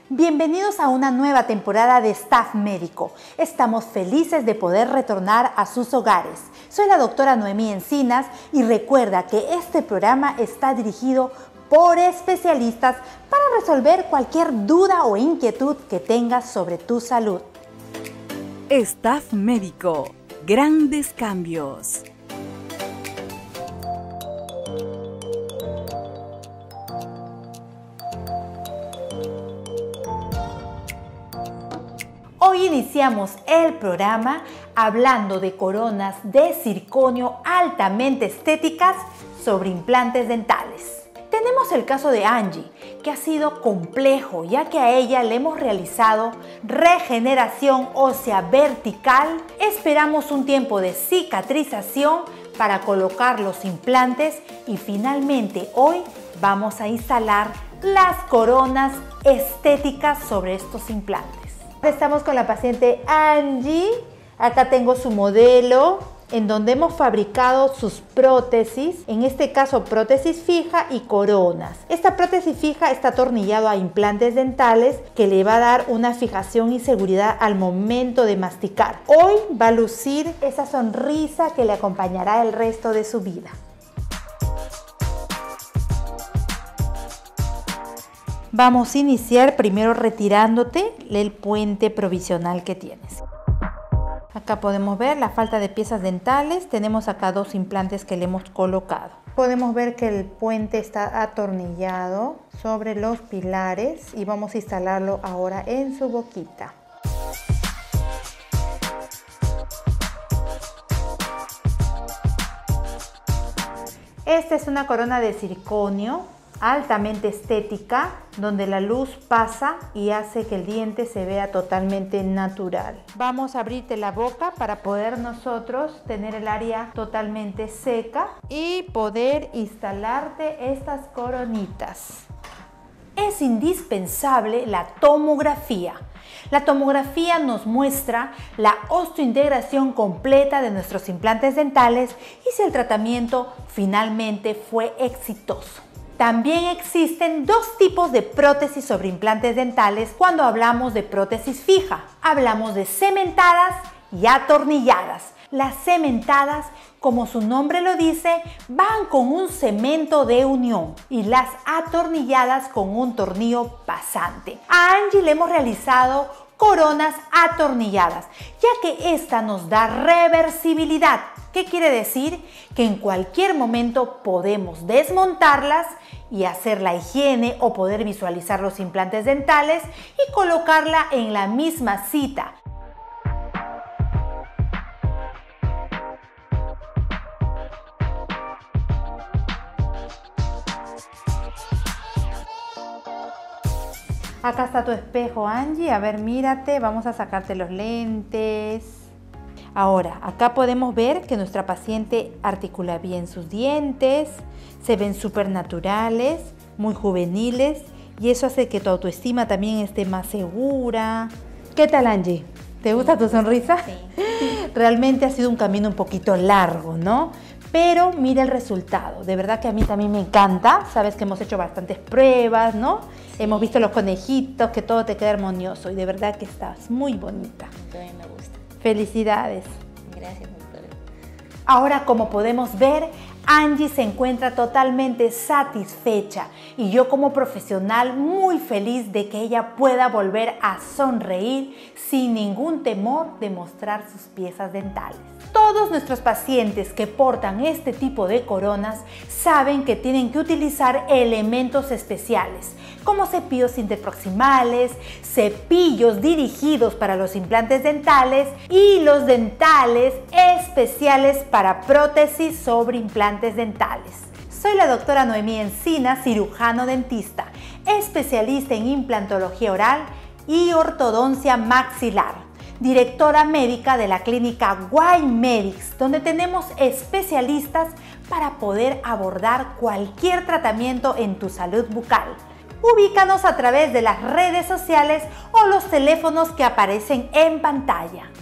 Bienvenidos a una nueva temporada de Staff Médico. Estamos felices de poder retornar a sus hogares. Soy la doctora Noemí Encinas y recuerda que este programa está dirigido por especialistas para resolver cualquier duda o inquietud que tengas sobre tu salud. Staff Médico. Grandes cambios. Hoy iniciamos el programa hablando de coronas de circonio altamente estéticas sobre implantes dentales. Tenemos el caso de Angie, que ha sido complejo ya que a ella le hemos realizado regeneración ósea vertical. Esperamos un tiempo de cicatrización para colocar los implantes y finalmente hoy vamos a instalar las coronas estéticas sobre estos implantes. Estamos con la paciente Angie. Acá tengo su modelo en donde hemos fabricado sus prótesis, en este caso prótesis fija y coronas. Esta prótesis fija está atornillado a implantes dentales que le va a dar una fijación y seguridad al momento de masticar. Hoy va a lucir esa sonrisa que le acompañará el resto de su vida. Vamos a iniciar primero retirándote el puente provisional que tienes. Acá podemos ver la falta de piezas dentales. Tenemos acá dos implantes que le hemos colocado. Podemos ver que el puente está atornillado sobre los pilares y vamos a instalarlo ahora en su boquita. Esta es una corona de circonio altamente estética, donde la luz pasa y hace que el diente se vea totalmente natural. Vamos a abrirte la boca para poder nosotros tener el área totalmente seca y poder instalarte estas coronitas. Es indispensable la tomografía. La tomografía nos muestra la osteointegración completa de nuestros implantes dentales y si el tratamiento finalmente fue exitoso. También existen dos tipos de prótesis sobre implantes dentales cuando hablamos de prótesis fija. Hablamos de cementadas y atornilladas. Las cementadas, como su nombre lo dice, van con un cemento de unión y las atornilladas con un tornillo pasante. A Angie le hemos realizado coronas atornilladas, ya que esta nos da reversibilidad. ¿Qué quiere decir? Que en cualquier momento podemos desmontarlas y hacer la higiene o poder visualizar los implantes dentales y colocarla en la misma cita. Acá está tu espejo, Angie. A ver, mírate. Vamos a sacarte los lentes. Ahora, acá podemos ver que nuestra paciente articula bien sus dientes, se ven súper naturales, muy juveniles y eso hace que tu autoestima también esté más segura. ¿Qué tal, Angie? ¿Te gusta tu sonrisa? Sí. Realmente ha sido un camino un poquito largo, ¿no? Pero mira el resultado. De verdad que a mí también me encanta. Sabes que hemos hecho bastantes pruebas, ¿no? Sí. Hemos visto los conejitos, que todo te queda armonioso y de verdad que estás muy bonita. También me gusta. Felicidades. Gracias, doctora. Ahora, como podemos ver, Angie se encuentra totalmente satisfecha y yo como profesional muy feliz de que ella pueda volver a sonreír sin ningún temor de mostrar sus piezas dentales. Todos nuestros pacientes que portan este tipo de coronas saben que tienen que utilizar elementos especiales como cepillos interproximales, cepillos dirigidos para los implantes dentales y los dentales especiales para prótesis sobre implantes dentales. Soy la doctora Noemí Encinas, cirujano dentista, especialista en implantología oral y ortodoncia maxilar, directora médica de la clínica Y-Medix, donde tenemos especialistas para poder abordar cualquier tratamiento en tu salud bucal. Ubícanos a través de las redes sociales o los teléfonos que aparecen en pantalla.